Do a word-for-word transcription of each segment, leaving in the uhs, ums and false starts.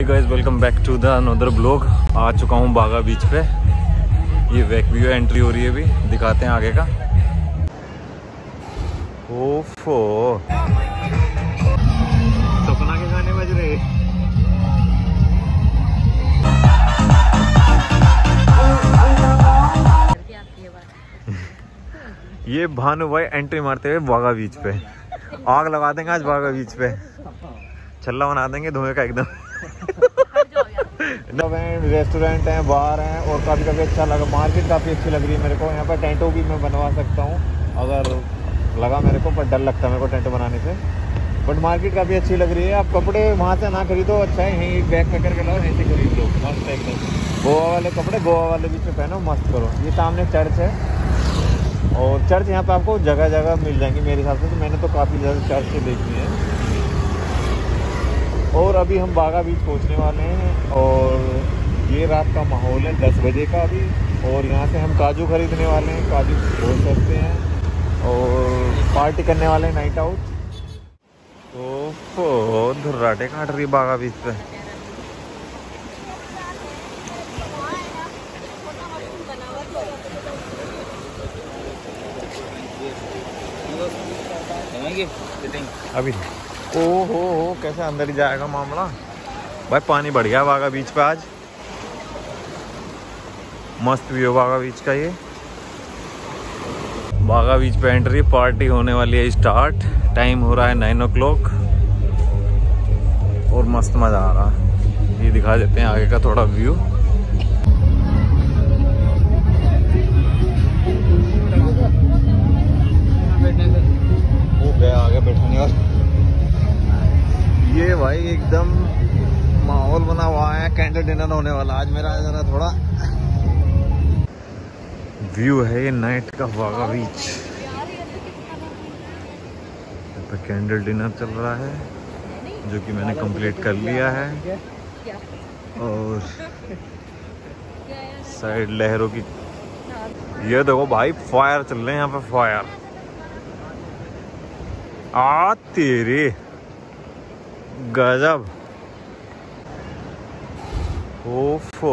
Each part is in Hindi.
Guys welcome back to the another blog. आ चुका हूँ बागा बीच पे। ये वैक व्यू एंट्री हो रही है, अभी दिखाते हैं आगे का। ओफो सपना के गाने बज रहे। ये भानु भाई एंट्री मारते हुए बागा बीच पे। आग लगा देंगे आज बागा बीच पे, छल्ला बना देंगे धुएं का एकदम। रेस्टोरेंट हैं, बार हैं और काफ़ी काफ़ी अच्छा लगा। मार्केट काफ़ी अच्छी लग रही है मेरे को। यहाँ पर टेंटो भी मैं बनवा सकता हूँ अगर लगा मेरे को, पर डर लगता है मेरे को टेंट बनाने से। बट मार्केट काफ़ी अच्छी लग रही है। आप कपड़े वहाँ से ना खरीदो, अच्छा है यहीं बैग पकड़ के लाओ, यहीं से खरीद लो, मस्त एकदम। गोवा वाले कपड़े गोवा वाले बीच में पहनो, मस्त करो। ये सामने चर्च है और चर्च यहाँ पे आपको जगह जगह मिल जाएंगी मेरे हिसाब से, तो मैंने तो काफ़ी ज़्यादा चर्च देखी है। और अभी हम बागा बीच पहुँचने वाले हैं और ये रात का माहौल है दस बजे का अभी। और यहाँ से हम काजू खरीदने वाले हैं, काजू बहुत सस्ते हैं और पार्टी करने वाले हैं नाइट आउट। ओहो धुर्राटे काट रही बागा बीच पे। अभी ओ हो हो कैसे अंदर ही जाएगा मामला। भाई पानी बढ़ गया बागा बीच पे आज। मस्त व्यू बागा बीच का। ये बागा बीच पे एंट्री, पार्टी होने वाली है स्टार्ट। टाइम हो रहा है नाइन ओ क्लॉक और मस्त मजा आ रहा है। ये दिखा देते हैं आगे का थोड़ा व्यू। वो गया आगे बैठने का। ये भाई एकदम माहौल बना हुआ है, कैंडल डिनर होने वाला आज मेरा जरा थोड़ा व्यू है। ये नाइट का बागा बीच पे कैंडल डिनर चल रहा है जो कि मैंने कंप्लीट कर लिया है। और साइड लहरों की ये देखो भाई, फायर चल रहे हैं यहाँ पे, फायर। आ तेरे गजब। ओफो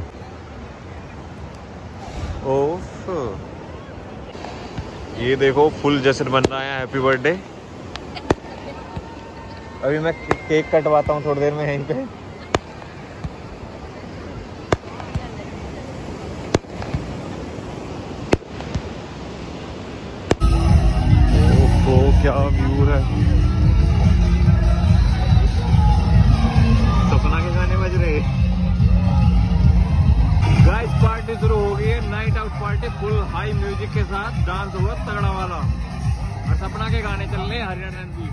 ओफो ये देखो फुल जश्न बन रहा है। Happy birthday. अभी मैं केक कटवाता हूँ थोड़ी देर में यहीं पे। ओफो क्या व्यू है। सपना के गाने बज रहे। गाइस पार्टी शुरू हो गई है, night out party full high music के साथ। डांस हुआ तगड़ा वाला और सपना के गाने चल रहे हरियाणा की।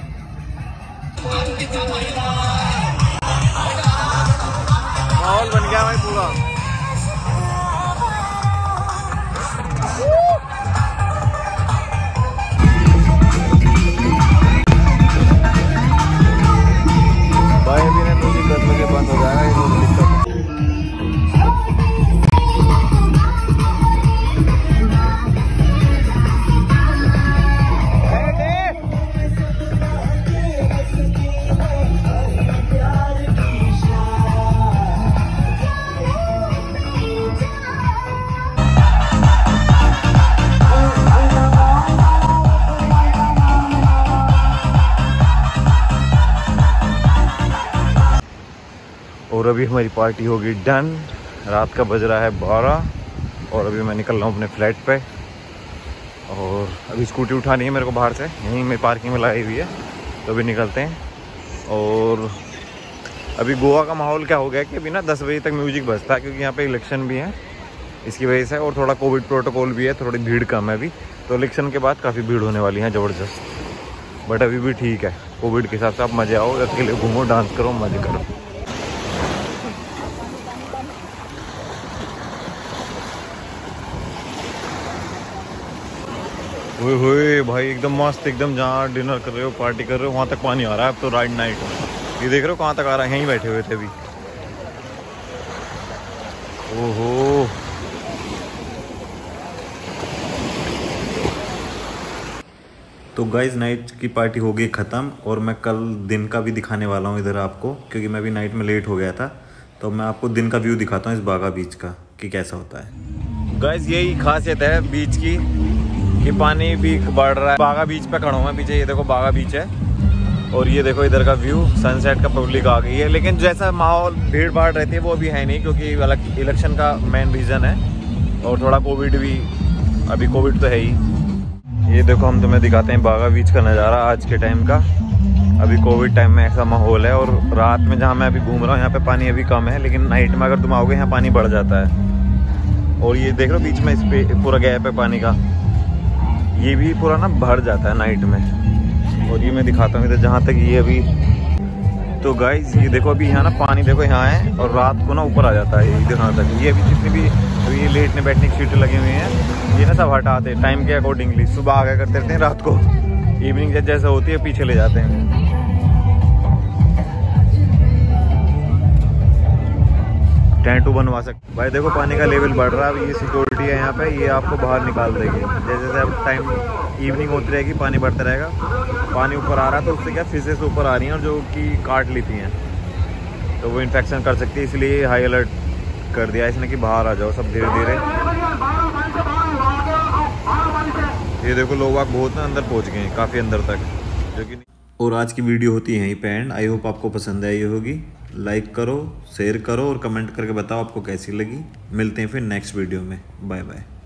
माहौल बन गया भाई पूरा। भाई अभी ने म्यूजिक दस बजे बंद हो जाएगा, ये रोड दिक्कत। और अभी हमारी पार्टी होगी डन। रात का बज रहा है बारह और अभी मैं निकल रहा हूँ अपने फ्लैट पे। और अभी स्कूटी उठानी है मेरे को बाहर से, यहीं मेरी पार्किंग में लाई हुई है, तो अभी निकलते हैं। और अभी गोवा का माहौल क्या हो गया कि अभी ना दस बजे तक म्यूजिक बजता है, क्योंकि यहाँ पे इलेक्शन भी है इसकी वजह से, और थोड़ा कोविड प्रोटोकॉल भी है, थोड़ी भीड़ कम है अभी। तो इलेक्शन के बाद काफ़ी भीड़ होने वाली है ज़बरदस्त। बट अभी भी ठीक है, कोविड के हिसाब से आप मज़े आओ, अकेले घूमो, डांस करो, मज़े करो। ओए होए भाई एकदम मस्त, एकदम जहाँ डिनर कर रहे हो, पार्टी कर रहे हो, वहाँ तक पानी आ रहा है अब तो। राइड नाइट ये देख रहे हो कहाँ तक आ रहा है, यहीं बैठे हुए थे अभी। ओहो तो गाइज नाइट की पार्टी हो गई ख़त्म और मैं कल दिन का भी दिखाने वाला हूँ इधर आपको, क्योंकि मैं भी नाइट में लेट हो गया था। तो मैं आपको दिन का व्यू दिखाता हूँ इस बागा बीच का कि कैसा होता है। गाइज यही खासियत है बीच की कि पानी भी बढ़ रहा है। बागा बीच पे खड़ा हूँ मैं, पीछे ये देखो बागा बीच है और ये देखो इधर का व्यू, सनसेट का पब्लिक आ गई है। लेकिन जैसा माहौल भीड़ भाड़ रहती है वो अभी है नहीं, क्योंकि इलेक्शन का मेन रीज़न है और थोड़ा कोविड भी, अभी कोविड तो है ही। ये देखो हम तुम्हें दिखाते हैं बागा बीच का नज़ारा आज के टाइम का। अभी कोविड टाइम में ऐसा माहौल है और रात में जहाँ मैं अभी घूम रहा हूँ यहाँ पे पानी अभी कम है, लेकिन नाइट में अगर तुम आओगे यहाँ पानी बढ़ जाता है। और ये देख लो बीच में इस पे पूरा गैप है पानी का, ये भी पूरा ना भर जाता है नाइट में। और ये मैं दिखाता हूँ इधर जहाँ तक ये अभी, तो गाइज ये देखो अभी यहाँ ना पानी देखो यहाँ है और रात को ना ऊपर आ जाता है ये यहाँ तक। ये अभी जितनी भी अभी ये लेटने बैठने की सीटें लगी हुई हैं ये ना सब हटाते हैं टाइम के अकॉर्डिंगली। सुबह आगे करते रहते हैं, रात को इवनिंग जैसे होती है पीछे ले जाते हैं। टैटू बनवा सकते भाई। देखो पानी का लेवल बढ़ रहा है, अब ये सिक्योरिटी है यहाँ पे, ये आपको बाहर निकाल देगी। जैसे जैसे अब टाइम इवनिंग होती रहेगी पानी बढ़ता रहेगा, पानी ऊपर आ रहा है तो उससे क्या फिशेस ऊपर आ रही हैं और जो कि काट लेती हैं तो वो इन्फेक्शन कर सकती है, इसलिए हाई अलर्ट कर दिया इसने कि बाहर आ जाओ सब धीरे धीरे। ये देखो लोग आप बहुत ना अंदर पहुँच गए हैं, काफ़ी अंदर तक जो कि। और आज की वीडियो होती है यहीं पे एंड। आई होप आपको पसंद आई होगी। लाइक करो, शेयर करो और कमेंट करके बताओ आपको कैसी लगी। मिलते हैं फिर नेक्स्ट वीडियो में। Bye bye.